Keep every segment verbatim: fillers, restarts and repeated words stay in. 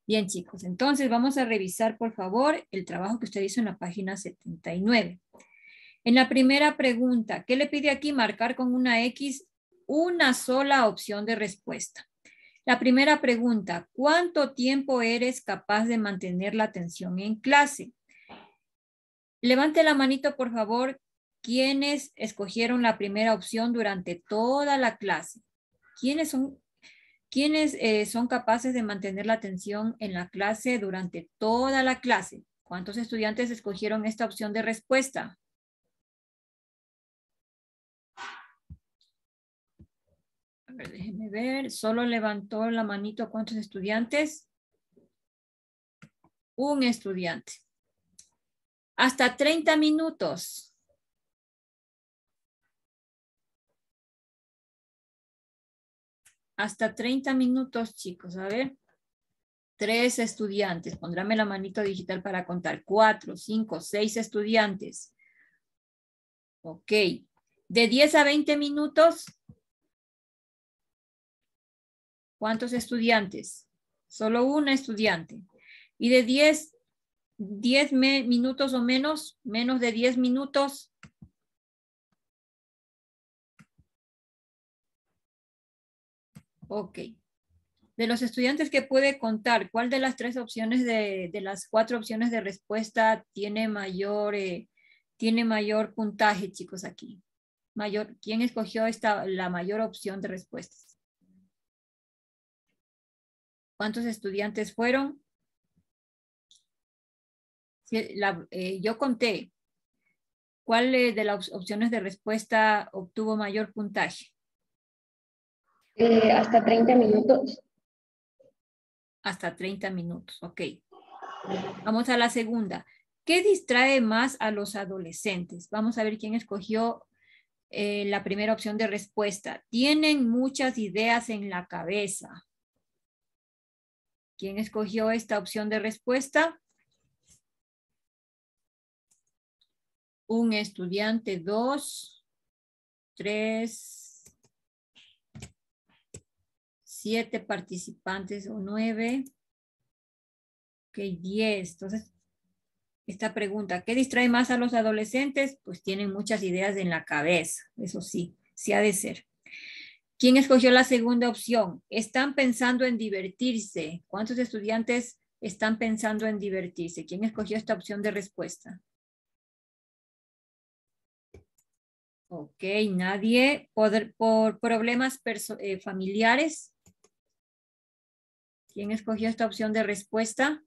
Bien, chicos, entonces vamos a revisar, por favor, el trabajo que usted hizo en la página setenta y nueve. En la primera pregunta, ¿qué le pide aquí? Marcar con una X una sola opción de respuesta. La primera pregunta, ¿cuánto tiempo eres capaz de mantener la atención en clase? Levante la manito, por favor, ¿quiénes escogieron la primera opción durante toda la clase? ¿Quiénes son, quiénes, eh, son capaces de mantener la atención en la clase durante toda la clase? ¿Cuántos estudiantes escogieron esta opción de respuesta? A ver, déjenme ver. Solo levantó la manito. ¿Cuántos estudiantes? Un estudiante. Hasta treinta minutos. Hasta treinta minutos, chicos. A ver. Tres estudiantes. Pondráme la manito digital para contar. Cuatro, cinco, seis estudiantes. Ok. De diez a veinte minutos. ¿Cuántos estudiantes? Solo un estudiante. Y de diez, diez minutos o menos, menos de diez minutos. Ok. De los estudiantes que puede contar, ¿cuál de las tres opciones de, de las cuatro opciones de respuesta tiene mayor, eh, tiene mayor puntaje, chicos, aquí? Mayor, ¿quién escogió esta, la mayor opción de respuestas? ¿Cuántos estudiantes fueron? Sí, la, eh, yo conté. ¿Cuál eh, de las opciones de respuesta obtuvo mayor puntaje? Eh, hasta treinta minutos. Hasta treinta minutos, ok. Vamos a la segunda. ¿Qué distrae más a los adolescentes? Vamos a ver quién escogió eh, la primera opción de respuesta. Tienen muchas ideas en la cabeza. ¿Quién escogió esta opción de respuesta? Un estudiante, dos, tres, siete participantes o nueve. Ok, diez. Entonces, esta pregunta, ¿qué distrae más a los adolescentes? Pues tienen muchas ideas en la cabeza. Eso sí, sí ha de ser. ¿Quién escogió la segunda opción? Están pensando en divertirse. ¿Cuántos estudiantes están pensando en divertirse? ¿Quién escogió esta opción de respuesta? Ok, nadie. ¿Por, por problemas eh, familiares? ¿Quién escogió esta opción de respuesta?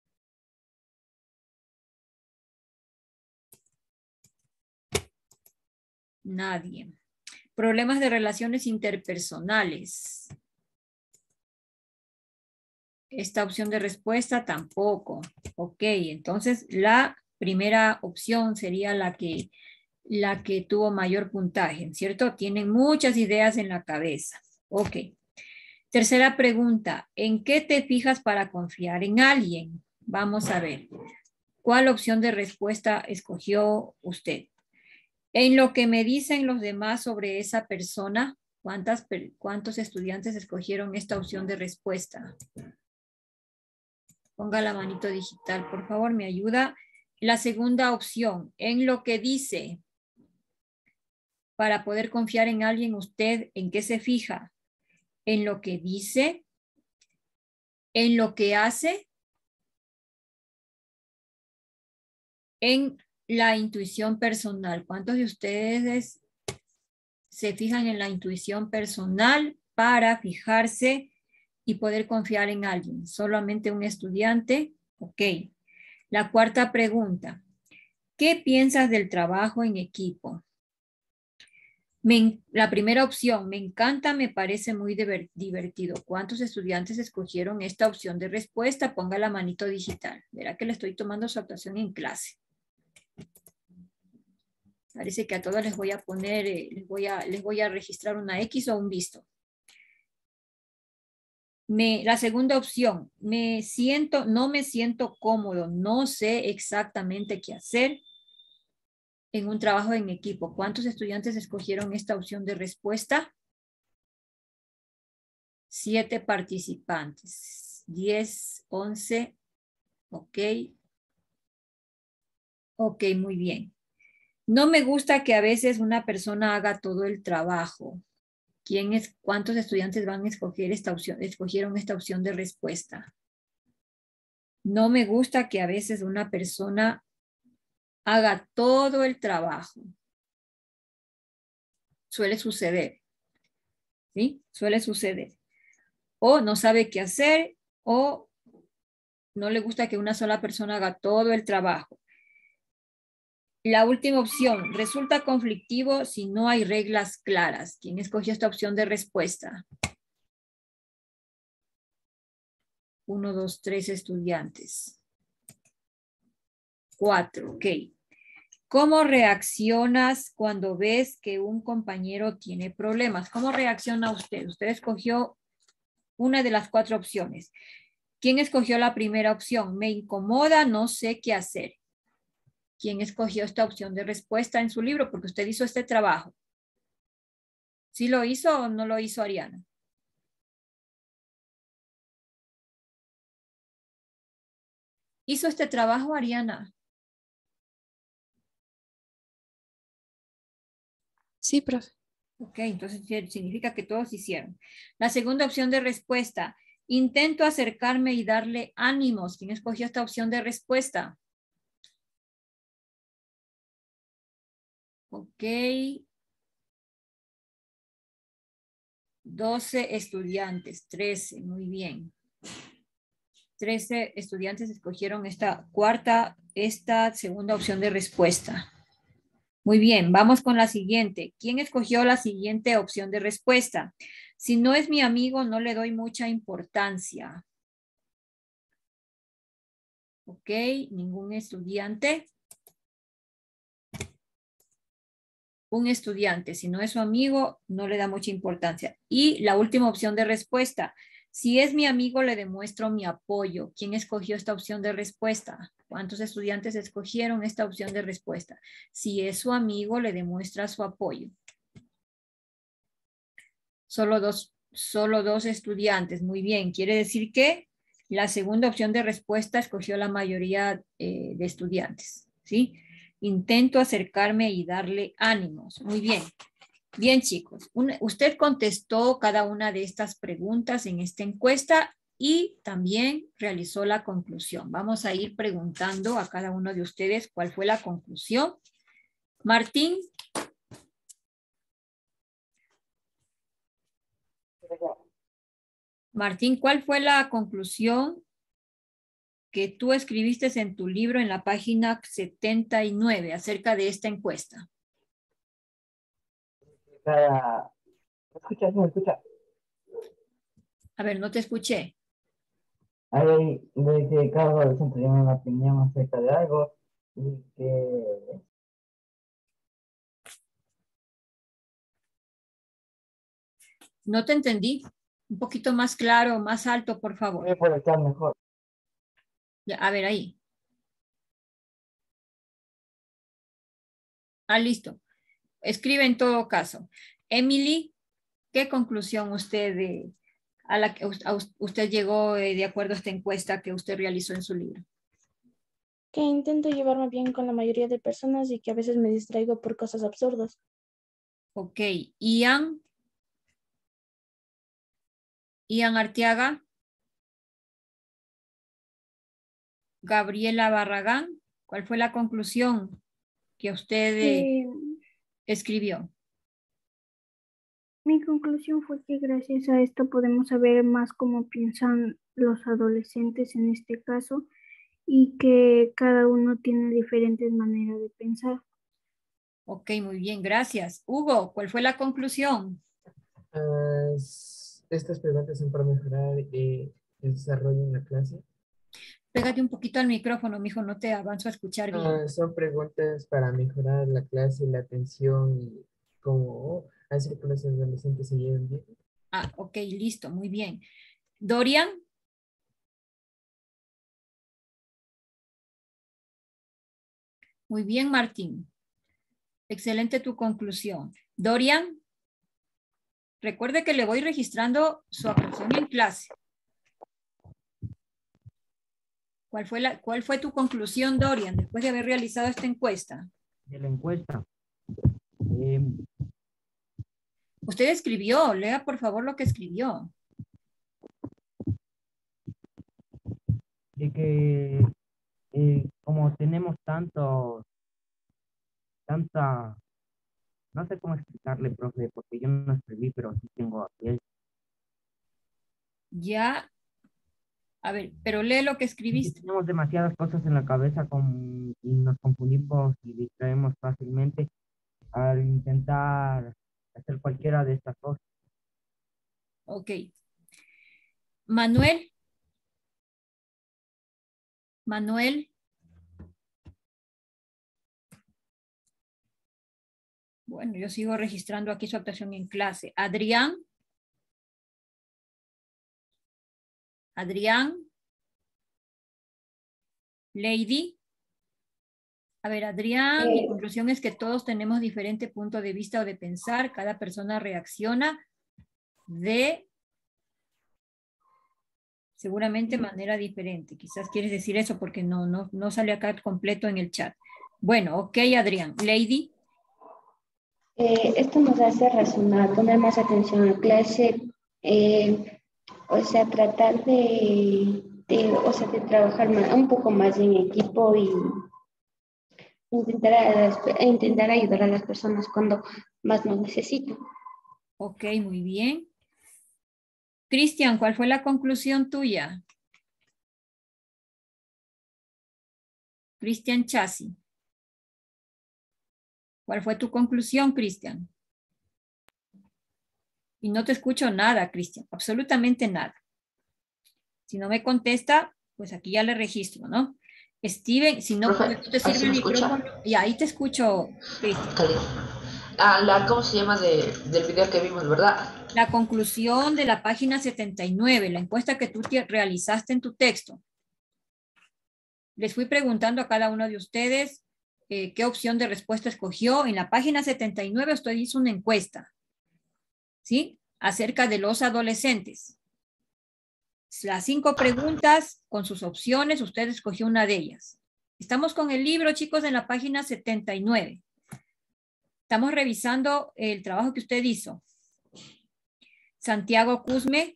Nadie. Problemas de relaciones interpersonales. Esta opción de respuesta tampoco. Ok, entonces la primera opción sería la que, la que tuvo mayor puntaje, ¿cierto? Tienen muchas ideas en la cabeza. Ok. Tercera pregunta, ¿en qué te fijas para confiar en alguien? Vamos a ver. ¿Cuál opción de respuesta escogió usted? En lo que me dicen los demás sobre esa persona, ¿cuántas, ¿cuántos estudiantes escogieron esta opción de respuesta? Ponga la manito digital, por favor, me ayuda. La segunda opción, en lo que dice, para poder confiar en alguien, usted, ¿en qué se fija? ¿En lo que dice? ¿En lo que hace? En la intuición personal. ¿Cuántos de ustedes se fijan en la intuición personal para fijarse y poder confiar en alguien? ¿Solamente un estudiante? Ok. La cuarta pregunta. ¿Qué piensas del trabajo en equipo? Me, la primera opción, me encanta, me parece muy divertido. ¿Cuántos estudiantes escogieron esta opción de respuesta? Ponga la manito digital. Verá que le estoy tomando su actuación en clase. Parece que a todos les voy a poner, eh, les, voy a, les voy a registrar una X o un visto. Me, la segunda opción, me siento, no me siento cómodo, no sé exactamente qué hacer en un trabajo en equipo. ¿Cuántos estudiantes escogieron esta opción de respuesta? Siete participantes. diez, once. Ok. Ok, muy bien. No me gusta que a veces una persona haga todo el trabajo. ¿Quién es, cuántos estudiantes van a escoger esta opción, escogieron esta opción de respuesta? No me gusta que a veces una persona haga todo el trabajo. Suele suceder, ¿sí? Suele suceder. O no sabe qué hacer, o no le gusta que una sola persona haga todo el trabajo. La última opción, resulta conflictivo si no hay reglas claras. ¿Quién escogió esta opción de respuesta? Uno, dos, tres estudiantes. Cuatro, ok. ¿Cómo reaccionas cuando ves que un compañero tiene problemas? ¿Cómo reacciona usted? Usted escogió una de las cuatro opciones. ¿Quién escogió la primera opción? Me incomoda, no sé qué hacer. ¿Quién escogió esta opción de respuesta en su libro? Porque usted hizo este trabajo. ¿Sí lo hizo o no lo hizo Ariana? ¿Hizo este trabajo Ariana? Sí, profe. Ok, entonces significa que todos hicieron. La segunda opción de respuesta. Intento acercarme y darle ánimos. ¿Quién escogió esta opción de respuesta? Ok. doce estudiantes, trece, muy bien. trece estudiantes escogieron esta cuarta, esta segunda opción de respuesta. Muy bien, vamos con la siguiente. ¿Quién escogió la siguiente opción de respuesta? Si no es mi amigo, no le doy mucha importancia. Ok, ningún estudiante. Un estudiante, si no es su amigo, no le da mucha importancia. Y la última opción de respuesta. Si es mi amigo, le demuestro mi apoyo. ¿Quién escogió esta opción de respuesta? ¿Cuántos estudiantes escogieron esta opción de respuesta? Si es su amigo, le demuestra su apoyo. Solo dos, solo dos estudiantes. Muy bien. Quiere decir que la segunda opción de respuesta escogió la mayoría eh, de estudiantes. ¿Sí? Intento acercarme y darle ánimos. Muy bien. Bien, chicos. Un, usted contestó cada una de estas preguntas en esta encuesta y también realizó la conclusión. Vamos a ir preguntando a cada uno de ustedes cuál fue la conclusión. Martín. Martín, ¿cuál fue la conclusión que tú escribiste en tu libro en la página setenta y nueve acerca de esta encuesta? Cada... ¿Me escucha? ¿Sí me escucha? A ver, no te escuché. Ahí de que cada adolescente tiene una opinión acerca de algo y que No te entendí. Un poquito más claro, más alto, por favor. voy por estar mejor. Ya, a ver, ahí. Ah, listo. Escribe en todo caso. Emily, ¿qué conclusión usted de, a la que a usted llegó eh, de acuerdo a esta encuesta que usted realizó en su libro? Que intento llevarme bien con la mayoría de personas y que a veces me distraigo por cosas absurdas. Ok. Ian. Ian Arteaga. Gabriela Barragán. ¿Cuál fue la conclusión que usted eh, Eh, escribió? mi conclusión fue que gracias a esto podemos saber más cómo piensan los adolescentes en este caso y que cada uno tiene diferentes maneras de pensar. Ok, muy bien, gracias. Hugo, ¿cuál fue la conclusión? Ah, s- estas preguntas son para mejorar eh, el desarrollo en la clase. Pégate un poquito al micrófono, mijo, no te avanzo a escuchar bien. Ah, son preguntas para mejorar la clase, la atención y cómo hacer que los adolescentes se lleven bien. Ah, ok, listo, muy bien. Dorian. Muy bien, Martín. Excelente tu conclusión. Dorian, recuerde que le voy registrando su actuación en clase. ¿Cuál fue, la, ¿Cuál fue tu conclusión, Dorian, después de haber realizado esta encuesta? De la encuesta. Eh, Usted escribió, lea por favor lo que escribió. de que eh, como tenemos tanto, tanta, no sé cómo explicarle, profe, porque yo no escribí, pero sí tengo aquí. Ya, a ver, pero lee lo que Sí, escribiste. tenemos demasiadas cosas en la cabeza con, y nos confundimos y distraemos fácilmente al intentar hacer cualquiera de estas cosas. Ok. Manuel. Manuel. Bueno, yo sigo registrando aquí su actuación en clase. Adrián. Adrián. Lady. A ver, Adrián, mi conclusión es que todos tenemos diferente punto de vista o de pensar. Cada persona reacciona de seguramente manera diferente. Quizás quieres decir eso porque no, no, no sale acá completo en el chat. Bueno, ok, Adrián. Lady. Eh, esto nos hace razonar, poner más atención a clase, eh, o sea, tratar de, de, o sea, de trabajar más, un poco más en equipo y intentar, a las- intentar ayudar a las personas cuando más nos necesitan. Ok, muy bien. Cristian, ¿cuál fue la conclusión tuya? Cristian Chassi. ¿Cuál fue tu conclusión, Cristian? Y no te escucho nada, Cristian, absolutamente nada. Si no me contesta, pues aquí ya le registro, ¿no? Steven, si no, Profe, no te ¿ahí sirve se el me escucha? micrófono, y ahí te escucho, Cristian. Cali. Ah, la, ¿cómo se llama de, del video que vimos, verdad? La conclusión de la página setenta y nueve, la encuesta que tú te realizaste en tu texto. Les fui preguntando a cada uno de ustedes eh, qué opción de respuesta escogió. En la página setenta y nueve usted hizo una encuesta, ¿sí? Acerca de los adolescentes. Las cinco preguntas con sus opciones, usted escogió una de ellas. Estamos con el libro, chicos, en la página setenta y nueve. Estamos revisando el trabajo que usted hizo. Santiago Cusme.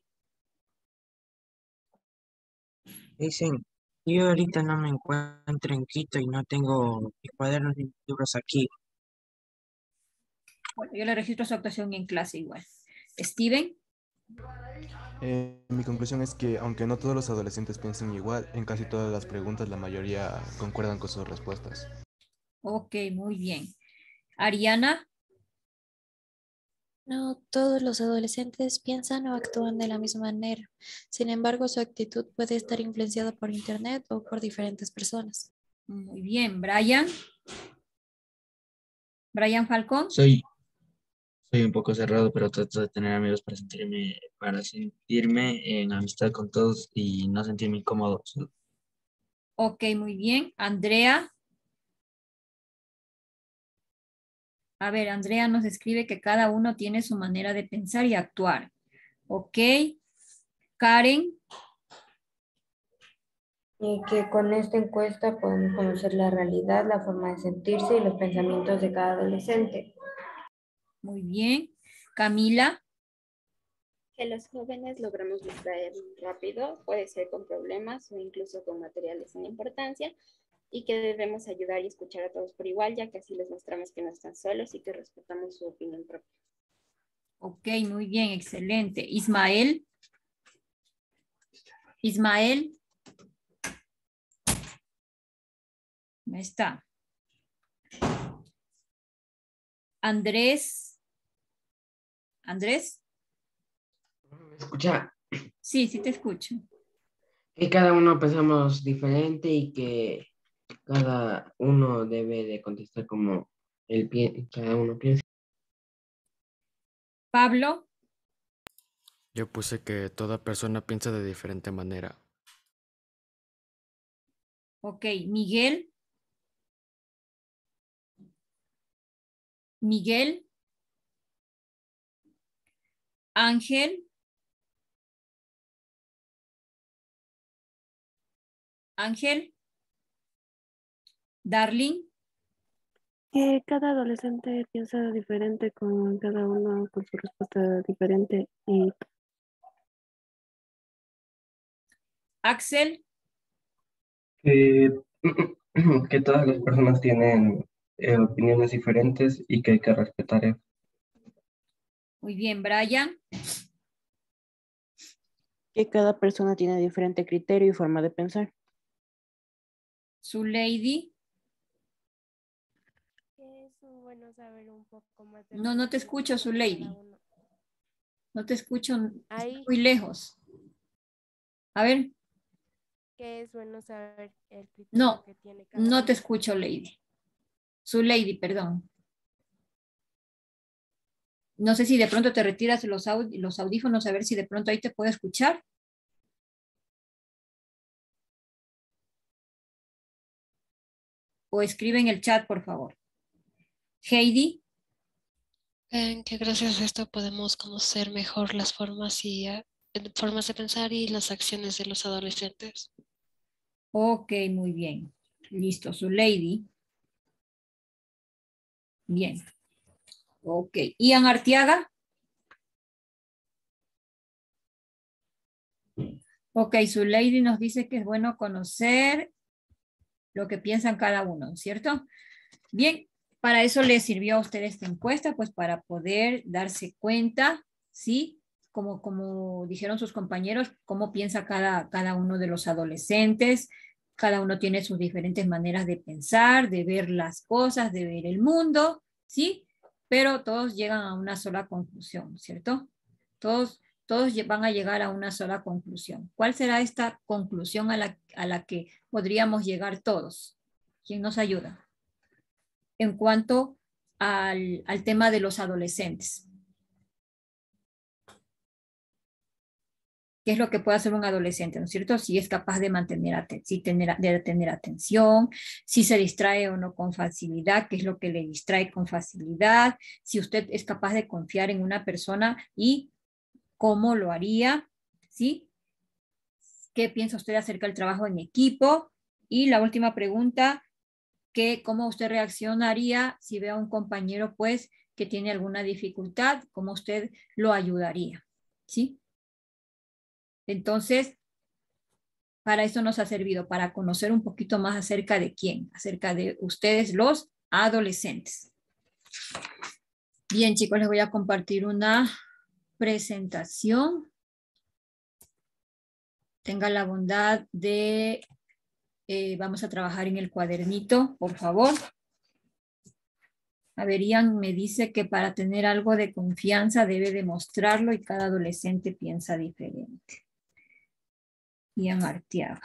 Dicen, yo ahorita no me encuentro en Quito y no tengo mis cuadernos ni libros aquí. Bueno, yo le registro su actuación en clase igual. Steven. Eh, mi conclusión es que aunque no todos los adolescentes piensen igual, en casi todas las preguntas la mayoría concuerdan con sus respuestas. Ok, muy bien. Ariana. No todos los adolescentes piensan o actúan de la misma manera. Sin embargo, su actitud puede estar influenciada por internet o por diferentes personas. Muy bien. Brian. Brian Falcón. Soy, soy un poco cerrado, pero trato de tener amigos para sentirme, para sentirme en amistad con todos y no sentirme incómodo solo. Ok, muy bien. Andrea. A ver, Andrea nos escribe que cada uno tiene su manera de pensar y actuar. Ok. Karen. Y que con esta encuesta podemos conocer la realidad, la forma de sentirse y los pensamientos de cada adolescente. Muy bien. Camila. Que los jóvenes logramos distraer rápido, puede ser con problemas o incluso con materiales sin importancia, y que debemos ayudar y escuchar a todos por igual, ya que así les mostramos que no están solos y que respetamos su opinión propia. Ok, muy bien, excelente. Ismael. Ismael. Ahí está. Andrés. Andrés. ¿Me escucha? Sí, sí te escucho. Que cada uno pensamos diferente y que cada uno debe de contestar como el pie, cada uno piensa. Pablo. Yo puse que toda persona piensa de diferente manera. Ok, Miguel. Miguel. Ángel. Ángel. Darling. Que cada adolescente piensa diferente con cada uno con su respuesta diferente y Axel. Que, que todas las personas tienen eh, opiniones diferentes y que hay que respetar eso. Muy bien, Brian. que cada persona tiene diferente criterio y forma de pensar. Su lady. Es bueno saber un poco más de No, no te escucho, su lady. No te escucho, Ahí. muy lejos. A ver. Que es bueno saber el criterio No, que tiene cada no te uno. escucho, lady. Su lady, perdón. No sé si de pronto te retiras los, aud los audífonos, a ver si de pronto ahí te puedo escuchar. O escribe en el chat, por favor. Heidi. En que gracias a esto podemos conocer mejor las formas y eh, formas de pensar y las acciones de los adolescentes. Ok, muy bien. Listo, su lady. Bien. Ok. Ian Arteaga. Ok, su lady nos dice que es bueno conocer lo que piensan cada uno, ¿cierto? Bien, para eso les sirvió a usted esta encuesta, pues para poder darse cuenta, ¿sí? Como, como dijeron sus compañeros, cómo piensa cada, cada uno de los adolescentes. Cada uno tiene sus diferentes maneras de pensar, de ver las cosas, de ver el mundo, ¿sí? Pero todos llegan a una sola conclusión, ¿cierto? Todos, todos van a llegar a una sola conclusión. ¿Cuál será esta conclusión a la, a la que podríamos llegar todos? ¿Quién nos ayuda? En cuanto al, al tema de los adolescentes. ¿Qué es lo que puede hacer un adolescente, ¿no es cierto? Si es capaz de mantener, si tener, de tener atención, si se distrae o no con facilidad, qué es lo que le distrae con facilidad, si usted es capaz de confiar en una persona y cómo lo haría, ¿sí? ¿Qué piensa usted acerca del trabajo en equipo? Y la última pregunta, que cómo usted reaccionaría si ve a un compañero pues que tiene alguna dificultad, cómo usted lo ayudaría, ¿sí? Entonces, para eso nos ha servido, para conocer un poquito más acerca de quién, acerca de ustedes los adolescentes. Bien, chicos, les voy a compartir una presentación. Tenga la bondad de, eh, vamos a trabajar en el cuadernito, por favor. A ver, Ian me dice que para tener algo de confianza debe demostrarlo y cada adolescente piensa diferente. Ian Arteaga.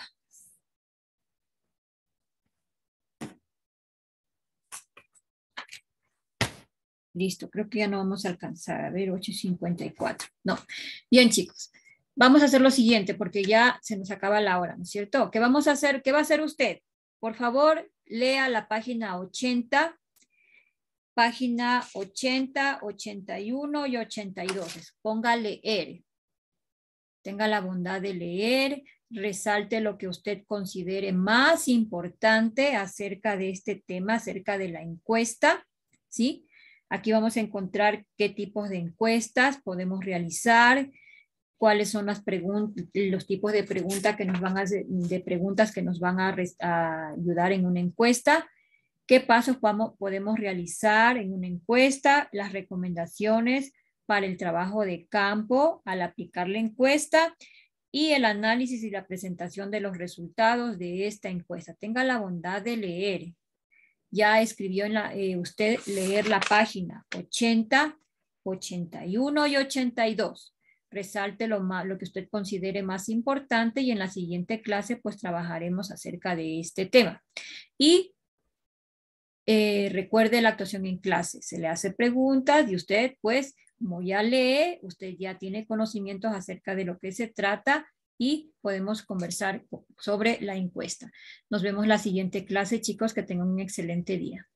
Listo, creo que ya no vamos a alcanzar. A ver, ocho cincuenta y cuatro. No. Bien, chicos. Vamos a hacer lo siguiente porque ya se nos acaba la hora, ¿no es cierto? ¿Qué vamos a hacer? ¿Qué va a hacer usted? Por favor, lea la página ochenta. Página ochenta, ochenta y uno y ochenta y dos. Ponga leer. Tenga la bondad de leer. Resalte lo que usted considere más importante acerca de este tema, acerca de la encuesta, ¿sí? Aquí vamos a encontrar qué tipos de encuestas podemos realizar, cuáles son las preguntas, los tipos de preguntas que nos van a, de preguntas que nos van a, a ayudar en una encuesta. ¿Qué pasos vamos, podemos realizar en una encuesta? Las recomendaciones para el trabajo de campo al aplicar la encuesta y el análisis y la presentación de los resultados de esta encuesta. Tenga la bondad de leer. Ya escribió en la, eh, usted leer la página ochenta, ochenta y uno y ochenta y dos. Resalte lo, más, lo que usted considere más importante y en la siguiente clase pues trabajaremos acerca de este tema. Y Eh, recuerde la actuación en clase, se le hace preguntas y usted pues como ya lee, usted ya tiene conocimientos acerca de lo que se trata y podemos conversar sobre la encuesta. Nos vemos la siguiente clase, chicos, que tengan un excelente día.